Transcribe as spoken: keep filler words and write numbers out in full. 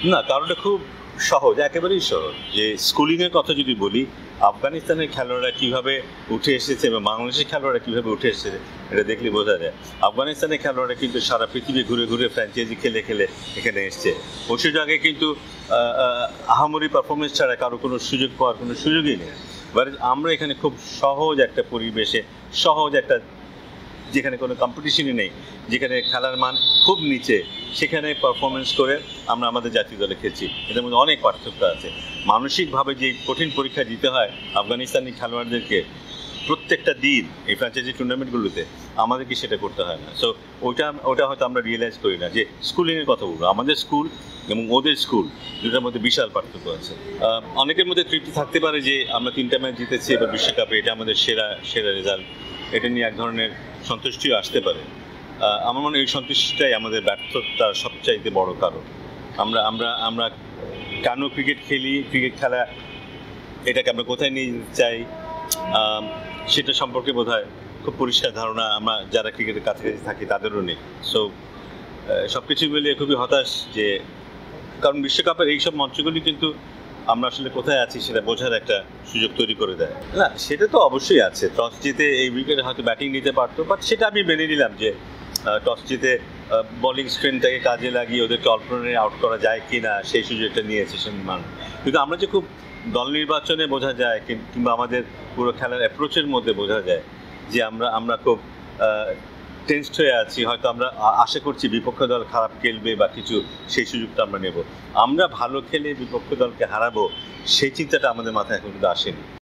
না, কারণটা খুব সহজ, একেবারেই সহজ। যে স্কুলিংয়ের কথা যদি বলি, আফগানিস্তানের খেলোয়াড়রা কীভাবে উঠে এসেছে এবং বাংলাদেশের খেলোয়াড়রা কীভাবে উঠে এসেছে এটা দেখলে বোঝা যায়। আফগানিস্তানের খেলোয়াড়রা কিন্তু সারা পৃথিবী ঘুরে ঘুরে ফ্র্যাঞ্চাইজি খেলে খেলে এখানে এসছে। ওই সুযোগে কিন্তু আহামরি পারফরমেন্স ছাড়া কারো কোনো সুযোগ পাওয়ার কোনো সুযোগই নেই। এবার আমরা এখানে খুব সহজ একটা পরিবেশে, সহজ একটা, যেখানে কোনো কম্পিটিশনই নেই, যেখানে খেলার মান খুব নিচে, সেখানে পারফরমেন্স করে আমরা আমাদের জাতীয় দলে খেলছি। এটার মধ্যে অনেক পার্থক্য আছে। মানসিকভাবে যে কঠিন পরীক্ষা দিতে হয় আফগানিস্তানি খেলোয়াড়দেরকে প্রত্যেকটা দিন এই ফ্র্যাঞ্চাইজি টুর্নামেন্টগুলোতে, আমাদেরকে সেটা করতে হয় না। সো ওইটা ওটা হয়তো আমরা রিয়েলাইজ করি না। যে স্কুলিংয়ের কথা বলবো, আমাদের স্কুল এবং ওদের স্কুল দুটার মধ্যে বিশাল পার্থক্য আছে। অনেকের মধ্যে তৃপ্তি থাকতে পারে যে আমরা তিনটা ম্যাচ জিতেছি এবার বিশ্বকাপে, এটা আমাদের সেরা সেরা রেজাল্ট, এটা নিয়ে এক ধরনের সন্তুষ্টিও আসতে পারে। আমার মনে হয় এই সন্তুষ্টিটাই আমাদের ব্যর্থতার সবচাইতে বড় কারণ। আমরা আমরা আমরা কেন ক্রিকেট খেলি, ক্রিকেট খেলা এটাকে আমরা কোথায় নিয়ে যেতে চাই, সেটা সম্পর্কে বোধহয় খুব পরিষ্কার ধারণা আমরা যারা ক্রিকেটের কাছাকাছি থাকি তাদেরও নেই। সো সব কিছু মিলিয়ে খুবই হতাশ। যে কারণ বিশ্বকাপের এইসব মঞ্চগুলি কিন্তু আমরা আসলে কোথায় আছি সেটা বোঝার একটা সুযোগ তৈরি করে দেয়। না, সেটা তো অবশ্যই আছে। টস জিতে এই উইকেটে হয়তো ব্যাটিং নিতে পারতো, বাট সেটা আমি মেনে নিলাম যে টস জিতে বোলিং স্ট্রেংথটাকে কাজে লাগিয়ে ওদেরকে অল্টারনেট আউট করা যায় কি না সেই সুযোগটা নিয়েছে সম্মান। কিন্তু আমরা যে খুব দল নির্বাচনে বোঝা যায়, কিংবা আমাদের পুরো খেলার অ্যাপ্রোচের মধ্যে বোঝা যায় যে আমরা আমরা খুব টেন্সড হয়ে আছি। হয়তো আমরা আশা করছি বিপক্ষ দল খারাপ খেলবে বা কিছু, সেই সুযোগটা আমরা নেব। আমরা ভালো খেলে বিপক্ষ দলকে হারাবো সেই চিন্তাটা আমাদের মাথায় এখন কিন্তু আসেনি।